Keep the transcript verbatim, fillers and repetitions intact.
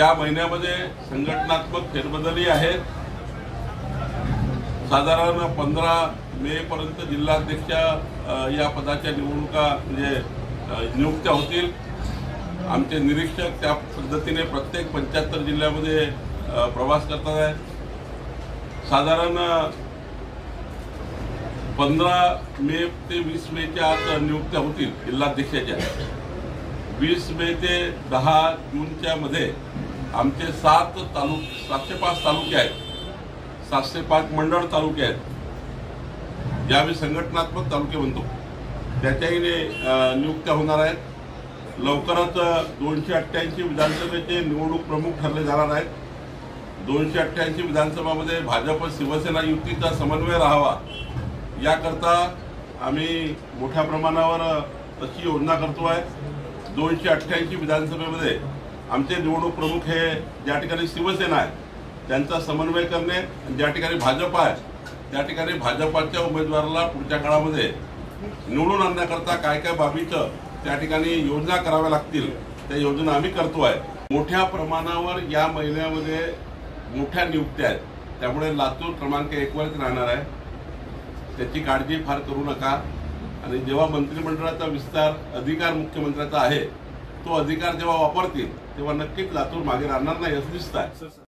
या महिन्यामध्ये संघटनात्मक फेरबदलही आहेत। साधारण पंधरा मे पर्यंत जिल्हाध्यक्ष या पदाच्या निवडणुका म्हणजे नियुक्त्या होतील। आमचे निरीक्षक त्या पद्धतीने प्रत्येक पंच्याहत्तर जिल्ह्यामध्ये प्रवास करतात आहेत। साधारण पंधरा मे ते वीस मेच्या आत नियुक्त्या होतील जिल्हाध्यक्षाच्या। वीस मे ते दहा जूनच्या मध्ये आमचे सात तालुक सातशे पाच तालुके आहेत, सातशे पाच मंडळ तालुके आहेत, ज्यावेळी संघटनात्मक तालुके म्हणतो त्याच्याही नियुक्त्या होणार आहेत। लवकरच दोनशे अठ्ठ्याऐंशी विधानसभेचे निवडणूक प्रमुख ठरले जाणार आहेत। दोनशे अठ्ठ्याऐंशी विधानसभामध्ये भाजप शिवसेना युतीचा समन्वय राहावा याकरता आम्ही मोठ्या प्रमाणावर तशी योजना करतो आहे। दोनशे अठ्ठ्याऐंशी विधानसभेमध्ये आमचे निवडणूक प्रमुख हे ज्या ठिकाणी शिवसेना आहे त्यांचा समन्वय करणे, ज्या ठिकाणी भाजप आहे त्या ठिकाणी भाजपाच्या उमेदवाराला पुढच्या काळामध्ये निवडून आणण्याकरता काय काय बाबीचं त्या ठिकाणी योजना कराव्या लागतील त्या योजना आम्ही करतो आहे। मोठ्या प्रमाणावर या महिन्यामध्ये मोठ्या नियुक्त्या आहेत, त्यामुळे लातूर क्रमांक एक वरच राहणार आहे, त्याची काळजी फार करू नका। आणि जेव्हा मंत्रिमंडळाचा विस्तार अधिकार मुख्यमंत्र्याचा आहे तो अधिकार जेव्हा वापरतील तेव्हा नक्कीच लातूर मागे राहणार नाही असं दिसत आहे।